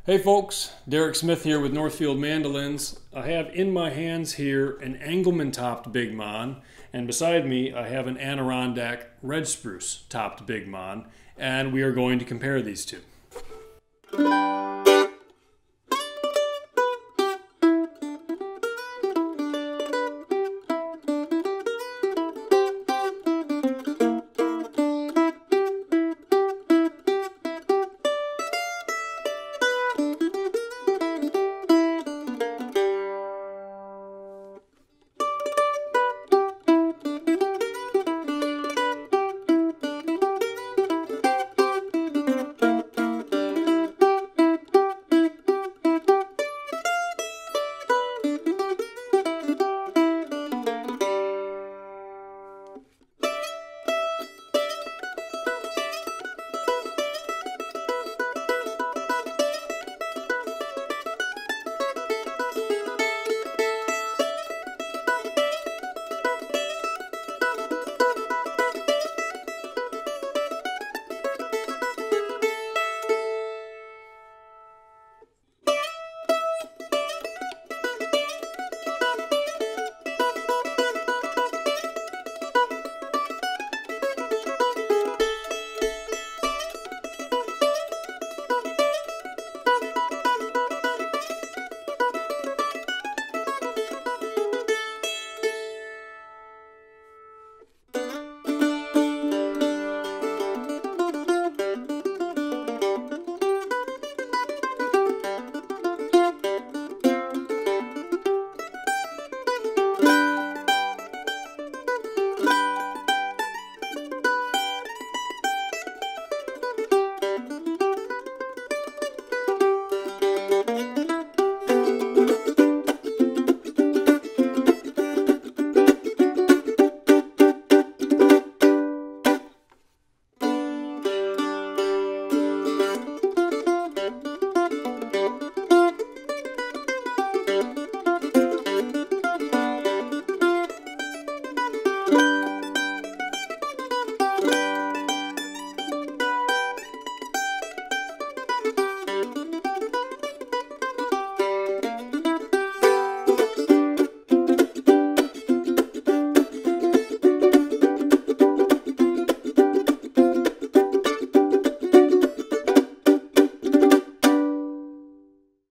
Hey folks, Derek Smith here with Northfield Mandolins. I have in my hands here an Engelmann topped Big Mon, and beside me I have an Adirondack Red Spruce topped Big Mon, and we are going to compare these two.